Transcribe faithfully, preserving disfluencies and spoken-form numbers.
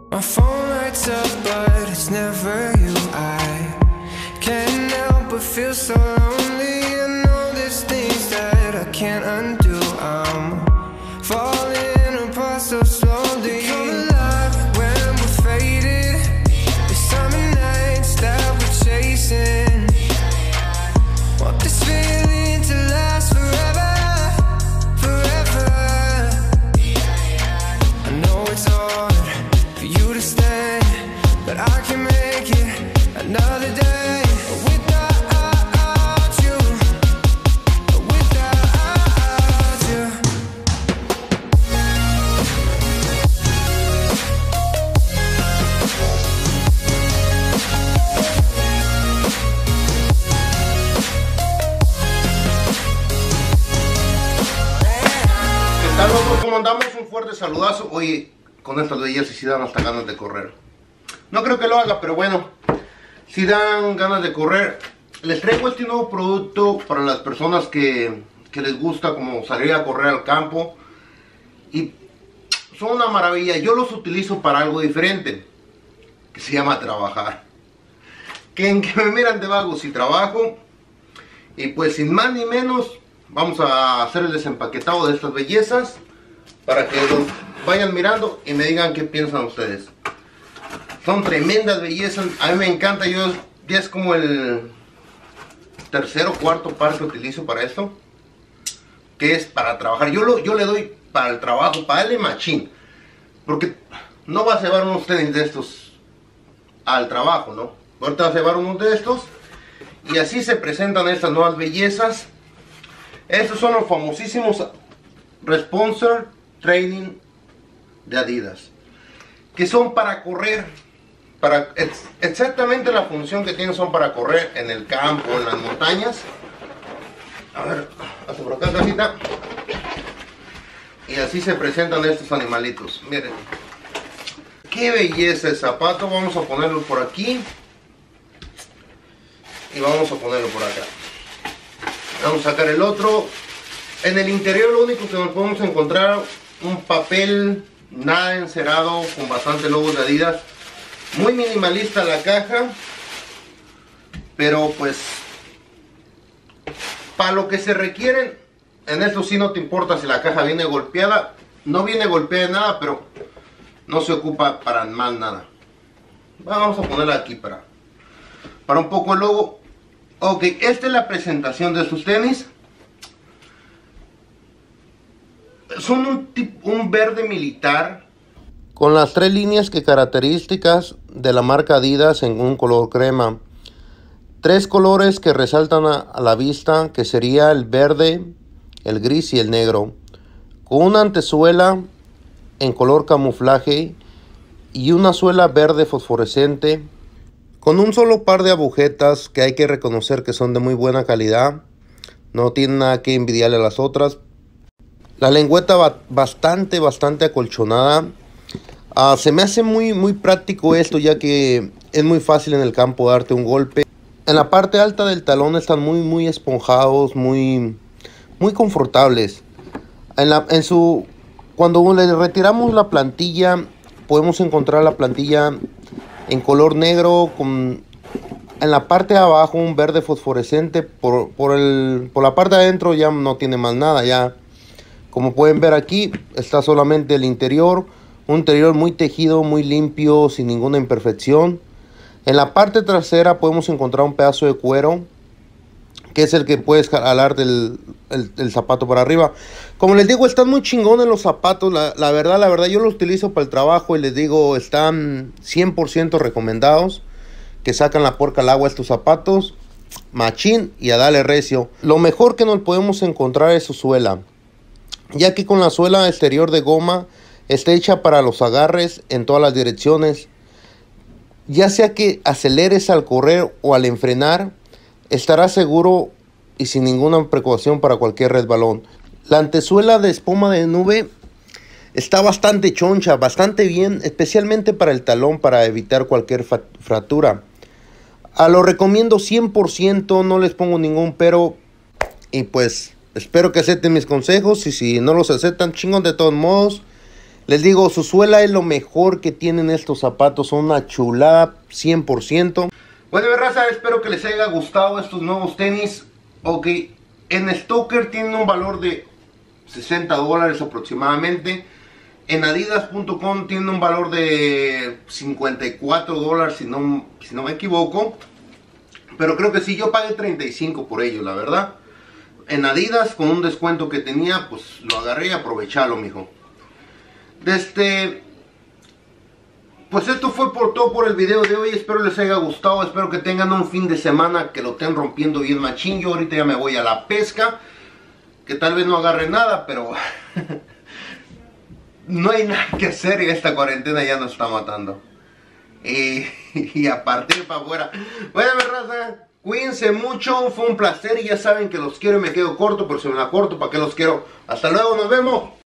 My phone lights up, but it's never you. I can't help but feel so lonely. I know there's things that I can't undo. I'm falling apart so slowly. We come alive when we're faded. The summer nights that we're chasing. Want this feeling to last forever, forever. I know it's hard for you to stay, but I can make it another day without you, without you. ¿Qué tal, locos? ¿Cómo andamos? Un fuerte saludazo. Oye, con estas bellezas sí dan hasta ganas de correr. No creo que lo haga, pero bueno, si dan ganas de correr. Les traigo este nuevo producto para las personas que, que les gusta como salir a correr al campo. Y son una maravilla. Yo los utilizo para algo diferente, que se llama trabajar. Que en que me miran de vago si trabajo. Y pues sin más ni menos, vamos a hacer el desempaquetado de estas bellezas para que los vayan mirando y me digan qué piensan ustedes. Son tremendas bellezas, a mí me encanta. Yo ya es como el tercer o cuarto par que utilizo para esto, que es para trabajar. Yo, lo, yo le doy para el trabajo, para el machín, porque no vas a llevar unos tenis de estos al trabajo, ¿no? Ahorita vas a llevar unos de estos y así se presentan estas nuevas bellezas. Estos son los famosísimos Responsor Training de Adidas, que son para correr, para ex exactamente la función que tienen son para correr en el campo, en las montañas. A ver, hasta por acá, casita. Y así se presentan estos animalitos. Miren, qué belleza el zapato. Vamos a ponerlo por aquí y vamos a ponerlo por acá. Vamos a sacar el otro. En el interior lo único que nos podemos encontrar, un papel nada encerado con bastante logos de Adidas. Muy minimalista la caja, pero pues para lo que se requieren, en esto sí no te importa si la caja viene golpeada. No viene golpeada de nada, pero no se ocupa para más nada. Vamos a ponerla aquí para, para un poco el logo. Ok, esta es la presentación de estos tenis. Son un, tipo, un verde militar con las tres líneas que características de la marca Adidas en un color crema. Tres colores que resaltan a, a la vista, que sería el verde, el gris y el negro. Con una antesuela en color camuflaje y una suela verde fosforescente. Con un solo par de agujetas que hay que reconocer que son de muy buena calidad. No tienen nada que envidiarle a las otras. La lengüeta va bastante, bastante acolchonada. Uh, se me hace muy, muy práctico esto, ya que es muy fácil en el campo darte un golpe. En la parte alta del talón están muy, muy esponjados, muy, muy confortables. En la, en su, cuando le retiramos la plantilla, podemos encontrar la plantilla en color negro, con en la parte de abajo un verde fosforescente. Por, por, el, por la parte de adentro ya no tiene más nada. Ya, como pueden ver aquí, está solamente el interior. Un interior muy tejido, muy limpio, sin ninguna imperfección. En la parte trasera podemos encontrar un pedazo de cuero, que es el que puedes jalar del el, el zapato para arriba. Como les digo, están muy chingones los zapatos. La, la verdad, la verdad, yo los utilizo para el trabajo y les digo, están cien por ciento recomendados. Que sacan la porca al agua estos zapatos. Machín y a darle recio. Lo mejor que nos podemos encontrar es su suela, ya que con la suela exterior de goma está hecha para los agarres en todas las direcciones. Ya sea que aceleres al correr o al enfrenar, estarás seguro y sin ninguna precaución para cualquier resbalón. La antesuela de espuma de nube está bastante choncha, bastante bien, especialmente para el talón, para evitar cualquier fractura. A lo recomiendo cien por ciento, no les pongo ningún pero. Y pues espero que acepten mis consejos, y si no los aceptan, chingón de todos modos. Les digo, su suela es lo mejor que tienen estos zapatos. Son una chulada, cien por ciento. Bueno, raza, espero que les haya gustado estos nuevos tenis. Ok, en Stoker tienen un valor de sesenta dólares aproximadamente. En adidas punto com tiene un valor de cincuenta y cuatro dólares, si no, si no me equivoco. Pero creo que sí, yo pagué treinta y cinco por ello, la verdad. En Adidas, con un descuento que tenía, pues lo agarré y aprovechalo, mijo. Desde... Pues esto fue por todo por el video de hoy. Espero les haya gustado. Espero que tengan un fin de semana que lo estén rompiendo bien machín. Yo ahorita ya me voy a la pesca. Que tal vez no agarre nada, pero... no hay nada que hacer y esta cuarentena ya nos está matando. Y, y a partir para afuera. Bueno, mi raza, cuídense mucho. Fue un placer y ya saben que los quiero y me quedo corto. Pero si me la corto, ¿para qué los quiero? Hasta luego, nos vemos.